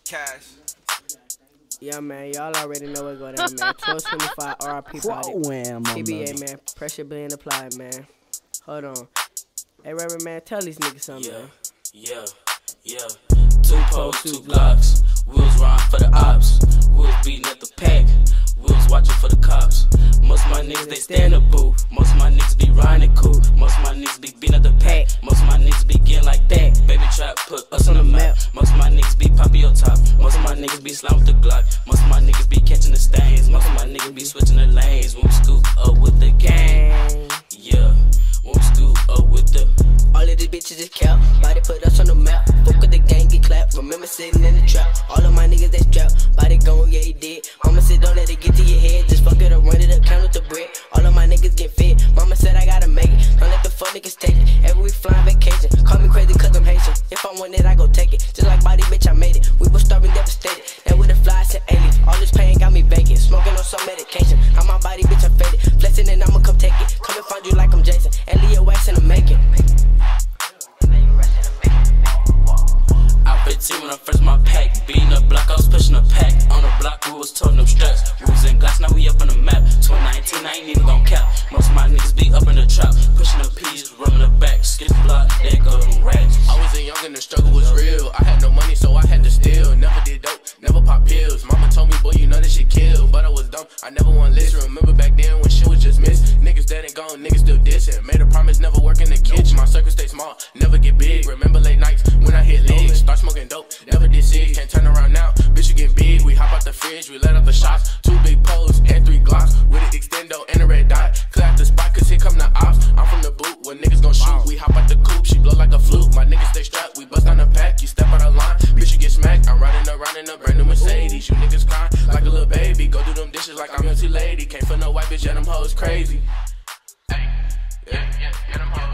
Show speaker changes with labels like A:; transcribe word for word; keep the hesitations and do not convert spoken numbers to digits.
A: Cash.
B: Yeah, man, y'all already know what's going on, man. twelve twenty-five R I P P B A, man. Pressure being applied, man. Hold on. Hey, Reverend, man, tell these niggas something,
C: yeah,
B: man.
C: Yeah, yeah, Two poles, two blocks. Wheels rhyme for the ops. Wheels beating at the pack. Wheels watching for the cops. Most of my niggas, they stay in the booth. Most of my niggas be riding cool. Most of my niggas be beating at the pack. Most of my niggas be getting like that. Baby trap put us on the map. Most of my niggas be poppy on top. Most of my niggas be slime with the Glock. Most of my niggas be catching the stains. Most of my niggas be switching the lanes. When we scoop up with the gang. Yeah, when we scoop up with the.
D: All of these bitches is cap. Body put us on the map. Fuck with the gang, get clapped. Remember sitting in the trap. All of my niggas they strapped. Body gone, yeah he did. Mama said don't let it get to your head. Just fuck it up, run it up, count with the bread. All of my niggas get fit. Mama said I gotta make it. Don't let the fuck niggas take it. Every week flying vacation. Call me crazy cause I'm Haitian. If I want it, I go take it. Just like body, bitch, I made it. We was starving, devastated. And with the flies and aliens. All this pain got me vacant. Smoking on some medication. I'm my body, bitch, I'm faded. Flexing and I'ma come take it. Come and find you like I'm Jason. And Leo Wax in the making.
C: fifteen when I first my pack. Beating the block, I was pushing a pack. On the block, we was toting them straps. We was in glass, now we up on the map. twenty nineteen, I ain't even gon' cap. Most of my niggas be up in the trap. Pushing the P's, running the back. Skip the block, there go them rats.
E: I was a young and the struggle was real. I had no money, so I had to steal. Never did dope, never pop pills. Mama told me, boy, you know that shit kill. But I was dumb, I never won listen. Remember back then when shit was just missed. Niggas dead and gone, niggas still dissing. Made a promise, never work in the kitchen. My circle stay small, never get big. Remember late nights when I hit legs. Start smoking dope, never did sick. Can't turn around now, bitch, you get big. We hop out the fridge, we let out the shots. Two big poles and three glocks. With an extendo and a red dot. Clear out the spot, cause here come the ops. I'm from the boot, where niggas gon' shoot. We hop out the coupe, she blow like a flute. My niggas stay strapped, we bust down the pack. You step out of line, bitch, you get smacked. I'm riding around in a brand new Mercedes. You niggas crying like a little baby. Go do them dishes like I'm your two lady. Can't for no white bitch, yeah, them hoes crazy. Hey, yeah, yeah, yeah, them hoes.